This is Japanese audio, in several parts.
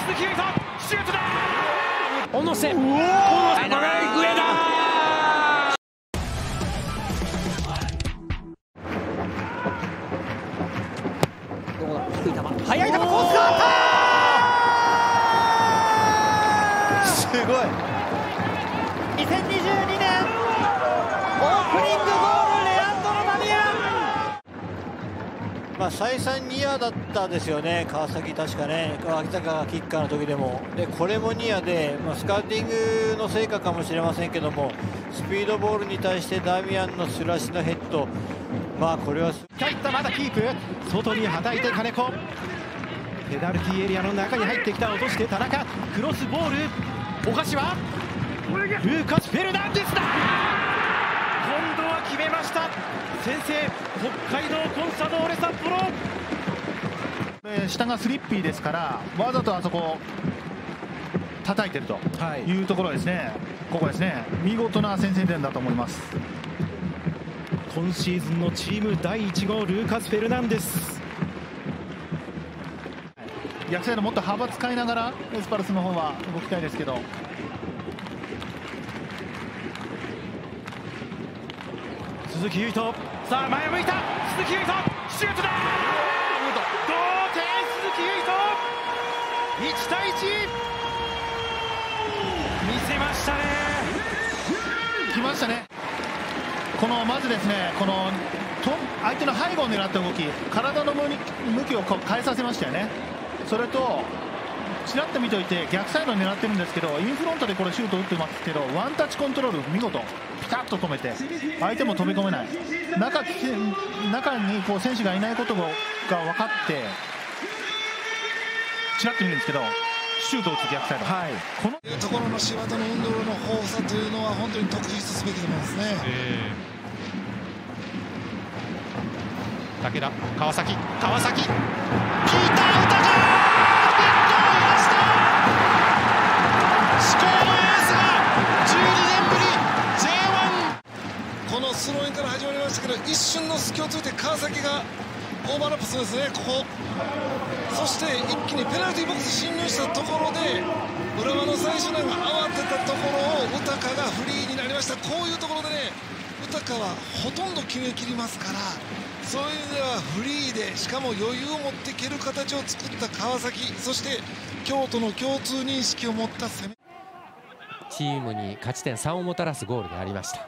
鈴木優斗シュートだ。小野瀬、上田、どうだ、低い球、速い球、コースがあった。すごい。2022年オープニングゴール、レアンドロ・ダミアン。 再三ニアだったですよね、川崎、確かね、脇坂がキッカーの時でも、でこれもニアで、スカウティングの成果かもしれませんけども、スピードボールに対してダミアンのスラッシュのヘッド、これは入った、まだキープ、外にはたいて金子、ペナルティーエリアの中に入ってきた、落として田中、クロスボール、小柏、ルーカス・フェルナンデスだ。今度は決めました、先制、北海道コンサドーレ札幌。 下がスリッピーですから、わざとあそこ叩いてるというところですね、ここですね、見事な先制点だと思います。 今シーズンのチーム第1号、ルーカス・フェルナンデス。 逆サイドもっと幅使いながらエスパルスの方は動きたいですけど、 鈴木優斗、さあ前を向いた、鈴木優斗シュートだ。同点、鈴木優斗1対1、見せましたね。 来ましたね。まずですね、相手の背後を狙った動き、体の向きを変えさせましたよね。それとちらっと見ておいて、逆サイドを狙ってるんですけど、インフロントでこれシュート打ってますけど、ワンタッチコントロール見事、ピタッと止めて相手も飛び込めない、中に選手がいないことが分かってちらっと見るんですけど、シュートを打つ逆サイド、 このところの柴田の運動量の豊富さというのは本当に特筆すべきと思いますね。 武田、川崎、ピーター・ウタカ、スコアのエースが12年ぶり J1。 このスローインから始まりましたけど、一瞬の隙をついて川崎がオーバーラップするんですね、ここ。そして一気にペナルティーボックス侵入したところで、浦和の最終ラインが慌てたところをウタカがフリーになりました。こういうところでね、ウタカはほとんど決めきりますから、そういう意味ではフリーで、しかも余裕を持っていける形を作った川崎、そして京都の共通認識を持った攻め、 チームに勝ち点3をもたらすゴールでありました。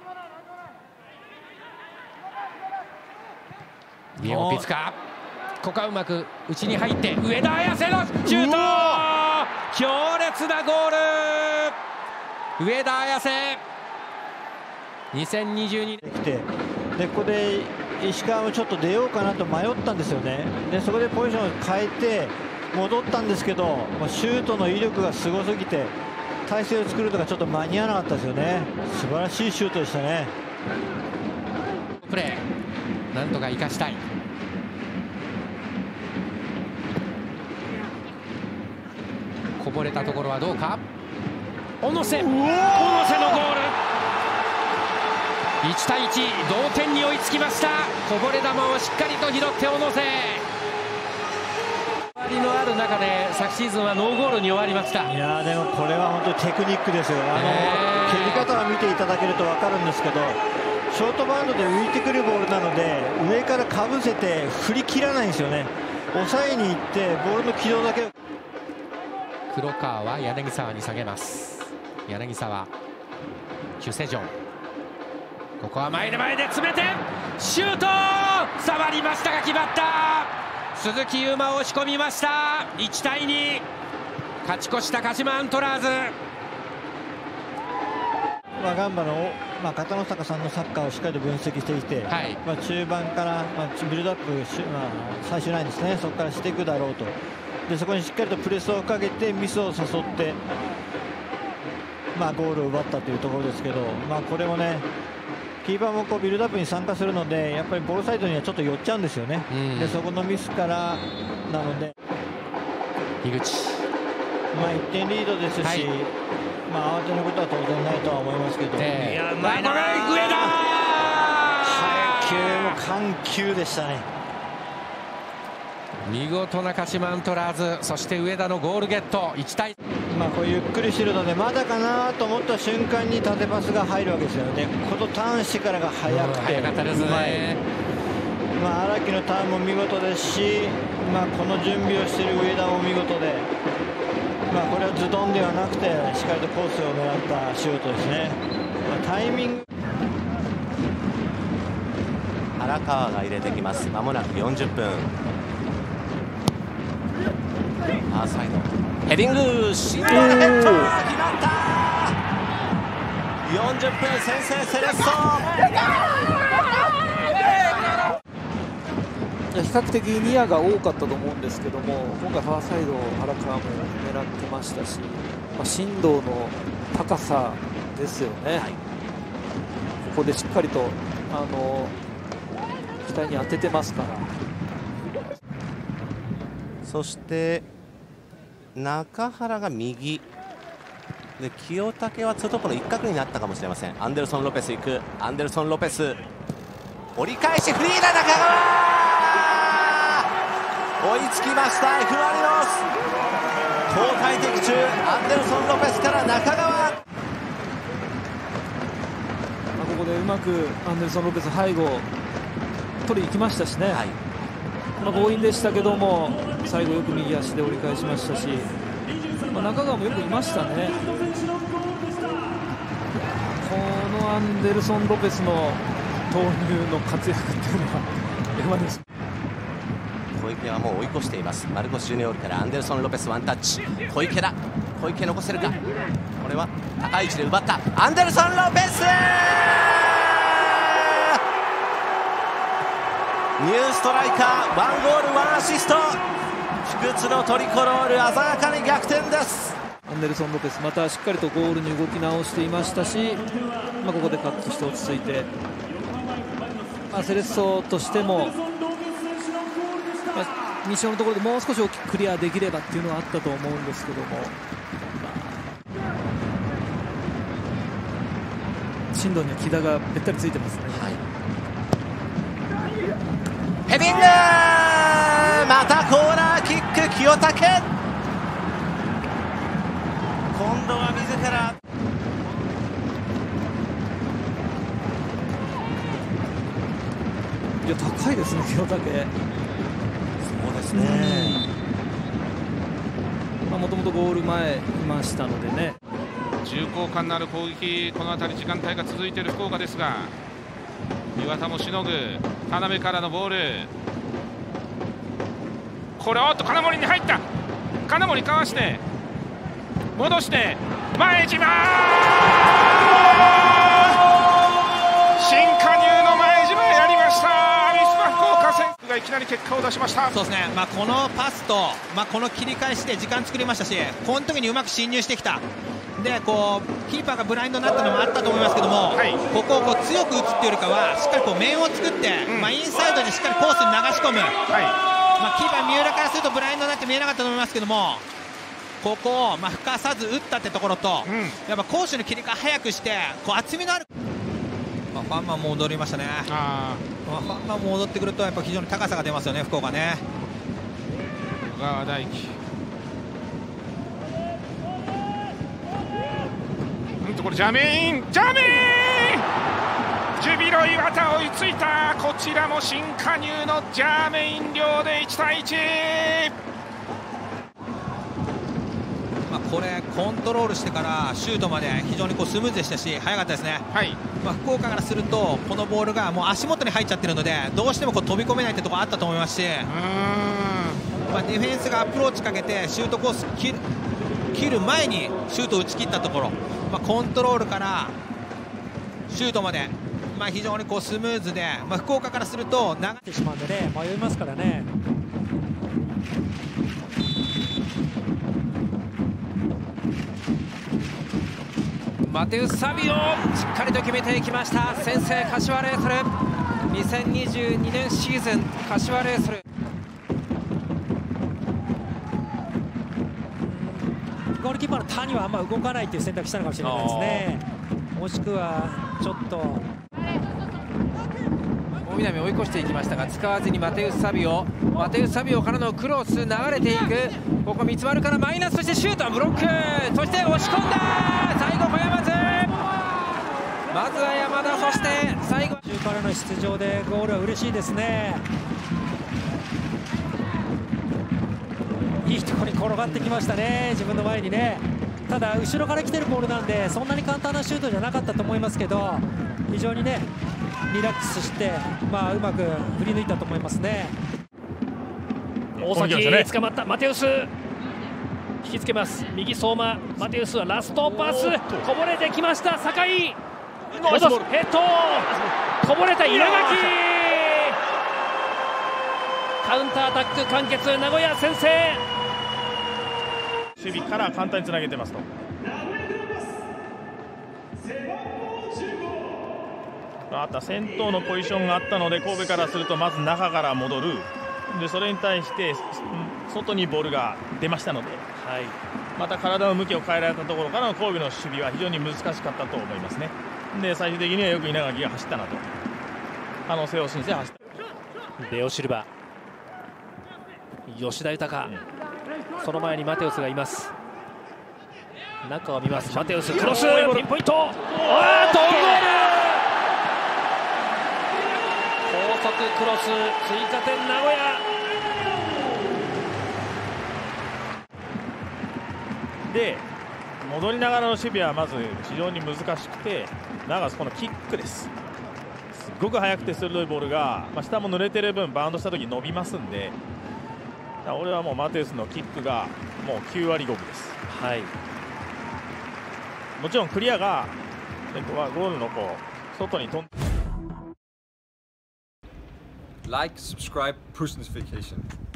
ディエゴ・ピツカ、ここはうまく内に入って上田綺世のシュート、強烈なゴール、上田綺世、2022年来て、でここで石川もちょっと出ようかなと迷ったんですよね。でそこでポジションを変えて戻ったんですけど、シュートの威力がすごすぎて体勢を作るとかちょっと間に合わなかったですよね。素晴らしいシュートでしたね。 プレーなんとか生かしたい。こぼれたところはどうか。小野瀬のゴール、1対1、同点に追いつきました。こぼれ球をしっかりと拾って小野瀬、周りのある中で昨シーズンはノーゴールに終わりました。 いやでもこれは本当にテクニックですよ。蹴り方を見ていただけると分かるんですけど、ショートバウンドで浮いてくるボールなので上からかぶせて振り切らないんですよね。抑えに行ってボールの軌道だけ。 黒川は柳沢に下げます。柳沢、キュセジョン、ここは前で詰めてシュート、触りましたが決まった。鈴木優馬押し込みました。1対2、勝ち越した鹿島アントラーズ。 ガンバの、片野坂さんのサッカーをしっかりと分析していて、中盤から、ビルドアップ、最終ラインですね、そこからしていくだろうと。でそこにしっかりとプレスをかけてミスを誘って、ゴールを奪ったというところですけど、これもね、キーパーもビルドアップに参加するので、やっぱりボールサイドにはちょっと寄っちゃうんですよね。でそこのミスからなので、 樋口、 1点リードですし、慌てることは当然ないとは思いますけど、 いや、 上田、配球も緩急でしたね。 見事な鹿島アントラーズ、そして上田のゴールゲット。1対こうゆっくりしてるのでまだかなと思った瞬間に縦パスが入るわけですよね。このターンしてからが速くて早かったですね。 荒木のターンも見事ですし、この準備をしている上田も見事で、これはズドンではなくてしっかりとコースを狙ったシュートですね。タイミング、 原川が入れてきます。まもなく40分。ファーサイドヘディング、シンボルヘッド決まった。40分先制セレッソ。 比較的ニアが多かったと思うんですけども、今回ファーサイド原川も狙ってましたし、進藤の高さですよね、ここでしっかりと期待に当ててますから。 そして中原が右で、清武はツートップの一角になったかもしれません。アンデルソン・ロペス行く。アンデルソン・ロペス折り返しフリーだ。中川追いつきました。F・マリノス交代的中。アンデルソン・ロペスから中川。 ここでうまくアンデルソン・ロペス背後取りに行きましたしね、強引でしたけども最後よく右足で折り返しましたし、中川もよくいましたね。このアンデルソン・ロペスの投入の活躍っていうのはエヴァです。 小池はもう追い越しています。マルコス・ジュニオールからアンデルソン・ロペスワンタッチ。小池だ。小池残せるか。これは高い位置で奪ったアンデルソン・ロペス。ニューストライカー、1ゴール1アシスト。不屈のトリコロール、鮮やかに逆転です。 アンデルソン・ロペスまたしっかりとゴールに動き直していましたし、ここでカットして落ち着いて、セレッソとしても、ミッションのところでもう少し大きくクリアできればっていうのはあったと思うんですけども、進藤には木田がべったりついてますね。 ヘディング、またコーナーキック、清武。今度は自ら。 いや高いですね、清武。 そうですね。 もともとゴール前いましたのでね。 重厚感のある攻撃、この辺り時間帯が続いている福岡ですが、岩田もしのぐ。田辺からのボール、これ金森に入った。金森かわして戻して前島、新加入の前島やりました。アビスパ福岡選手がいきなり結果を出しました。 そうですね、このパスと、この切り返しで時間作りましたし、この時にうまく進入してきた。でキーパーがブラインドになったのもあったと思いますけども、ここを強く打つっていうよりかはしっかり面を作って、インサイドにしっかりコースに流し込む、キーパー三浦からするとブラインドになって見えなかったと思いますけども、ここを吹かさず打ったってところと、やっぱ攻守の切り替え早くして厚みのある、ファンマンも戻りましたね。ファンマンも戻ってくるとやっぱ非常に高さが出ますよね、福岡ね。 小川大輝、これジャメインジュビロ磐田追いついた。こちらも新加入のジャーメイン寮で1対1。 これコントロールしてからシュートまで非常にスムーズでしたし速かったですね。福岡からするとこのボールがもう足元に入っちゃってるのでどうしても飛び込めないってところあったと思いますし、ディフェンスがアプローチかけてシュートコース切る前にシュートを打ち切ったところ、コントロールからシュートまで、非常にスムーズで、福岡からすると流ってしまうんでね、迷いますからね。 マテウス・サビオ、しっかりと決めていきました。先制柏レイソル、2022年シーズン柏レイソル。 ゴールキーパーの谷はあんま動かないという選択したのかもしれないですね。もしくはちょっと小南追い越していきましたが使わずにマテウス・サビオからのクロス流れていく。ここ三丸からマイナス、そしてシュート、ブロック、そして押し込んだ。最後小山津、まずは山田、そして最後途中からの出場でゴールは嬉しいですね。いいところに転がってきましたね、自分の前にね。ただ後ろから来てるボールなんでそんなに簡単なシュートじゃなかったと思いますけど、非常にねリラックスして、うまく振り抜いたと思いますね。 大崎捕まった。マテウス引きつけます。右相馬、マテウスはラストパス、こぼれてきました。酒井戻す、ヘッドこぼれた。稲垣カウンターアタック完結、名古屋先制。 守備から簡単につなげてますと。あとは先頭のポジションがあったので神戸からするとまず中から戻る。でそれに対して外にボールが出ましたので、また体の向きを変えられたところからの神戸の守備は非常に難しかったと思いますね。で最終的にはよく稲垣が走ったなと、可能性を信じて走った。 レオシルバ、吉田豊、その前にマテウスがいます。中を見ます。マテウスクロス、ピンポイント、オウンゴール、高速クロス、追加点名古屋で。戻りながらの守備はまず非常に難しくて、長このキックです。すごく速くて鋭いボールが、下も濡れてる分バウンドした時伸びますんで、俺はもうマテウスのキックがもう9割5分です。もちろんクリアがゴールの外に飛んで。 Like, subscribe, push notification.